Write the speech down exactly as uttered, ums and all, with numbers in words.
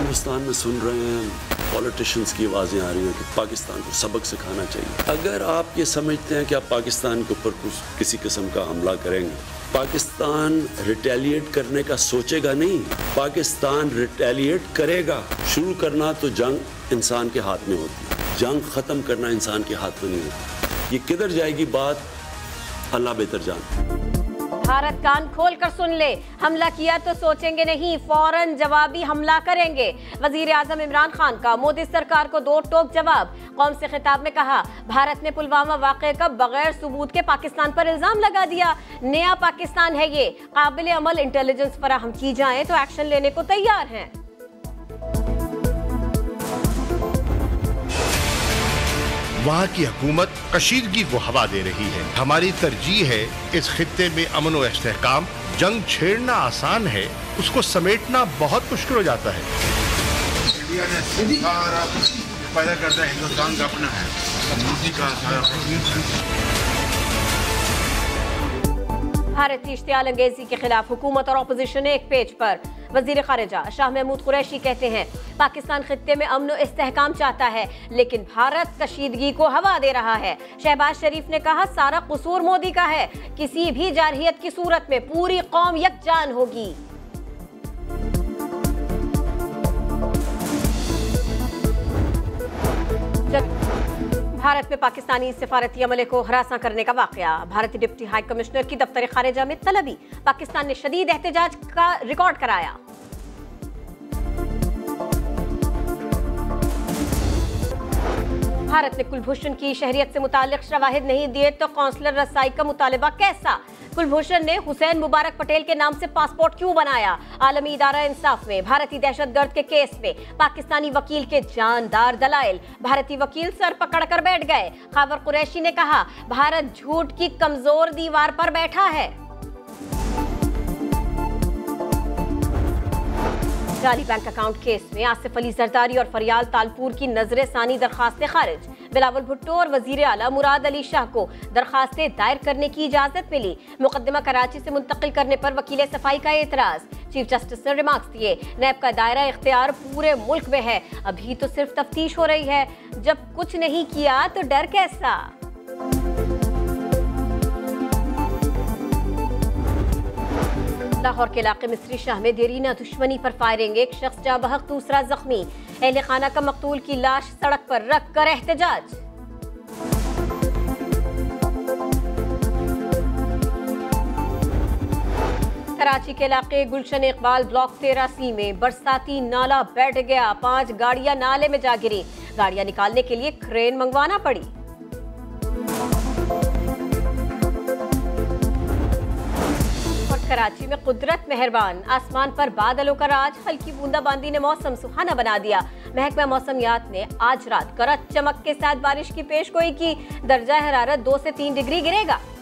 हिंदुस्तान में सुन रहे हैं पॉलिटिशियंस की आवाज़ें आ रही हैं कि पाकिस्तान को सबक सिखाना चाहिए। अगर आप ये समझते हैं कि आप पाकिस्तान के ऊपर कुछ किसी किस्म का हमला करेंगे, पाकिस्तान रिटेलिएट करने का सोचेगा नहीं, पाकिस्तान रिटेलिएट करेगा। शुरू करना तो जंग इंसान के हाथ में होती है, जंग ख़त्म करना इंसान के हाथ में नहीं होती। ये किधर जाएगी बात, अल्लाह बेहतर जानता। भारत कान खोल कर सुन ले, हमला किया तो सोचेंगे नहीं, फौरन जवाबी हमला करेंगे। वजीर आजम इमरान खान का मोदी सरकार को दो टोक जवाब। कौम से खिताब में कहा, भारत ने पुलवामा वाक़े का बगैर सबूत के पाकिस्तान पर इल्जाम लगा दिया। नया पाकिस्तान है ये, काबिल अमल इंटेलिजेंस फराहम की जाए तो एक्शन लेने को तैयार हैं। वहाँ की हुकूमत कशीदगी को हवा दे रही है। हमारी तरजीह है इस खित्ते में अमन और इस्तेहकाम। जंग छेड़ना आसान है, उसको समेटना बहुत मुश्किल हो जाता है। इंडिया ने सारा पैदा करता है, हिंदुस्तान का अपना है, मोदी का सारा। भारतीय इश्तियाल अंगेजी के खिलाफ हुकूमत और अपोजिशन एक पेज पर। वजीर खारिजा शाह महमूद कुरैशी कहते हैं, पाकिस्तान खित्ते में अमन और इस्तेहकाम चाहता है, लेकिन भारत कशीदगी को हवा दे रहा है। शहबाज शरीफ ने कहा, सारा कसूर मोदी का है, किसी भी जारहियत की सूरत में पूरी कौम यकजान होगी। भारत में पाकिस्तानी सिफारती अमले को हरासा करने का वाकया। भारतीय डिप्टी हाई कमिश्नर की दफ्तर खारिजा में तलबी। पाकिस्तान ने शदीद एहतजाज का रिकॉर्ड कराया। भारत ने कुलभूषण की शहरियत से मुताल्लिक शवाहिद नहीं दिए तो कौंसलर रसाई का मुतालबा कैसा? कुलभूषण ने हुसैन मुबारक पटेल के नाम से पासपोर्ट क्यों बनाया? आलमी इदारा इंसाफ में भारतीय दहशतगर्द के केस में पाकिस्तानी वकील के जानदार दलाइल। भारतीय वकील सर पकड़कर बैठ गए। खावर कुरैशी ने कहा, भारत झूठ की कमजोर दीवार पर बैठा है। जाली बैंक अकाउंट केस में आसिफ अली जरदारी और फरियाल तालपुर की नजर सानी दरखास्तें खारिज। बिलावल भुट्टो और वजीर आला मुराद अली शाह को दरखास्तें दायर करने की इजाजत मिली। मुकदमा कराची से मुंतकिल करने पर वकील सफाई का एतराज। चीफ जस्टिस ने रिमार्क्स दिए, नैब का दायरा इख्तियार पूरे मुल्क में है, अभी तो सिर्फ तफ्तीश हो रही है, जब कुछ नहीं किया तो डर कैसा। लाहौर के इलाके मिस्री शाह में देरीना दुश्मनी पर फायरिंग, एक शख्स जा बहक दूसरा जख्मी। अहले खाना का मकतूल की लाश सड़क पर रख कर एहतजाज। कराची के इलाके गुलशन इकबाल ब्लॉक तेरह सी में बरसाती नाला बैठ गया, पांच गाड़ियां नाले में जा गिरी। गाड़ियां निकालने के लिए क्रेन मंगवाना पड़ी। कराची में कुदरत मेहरबान, आसमान पर बादलों का राज, हल्की बूंदाबांदी ने मौसम सुहाना बना दिया। महकमा मौसमियात ने आज रात गरज चमक के साथ बारिश की पेशगोई की। दर्जा हरारत दो से तीन डिग्री गिरेगा।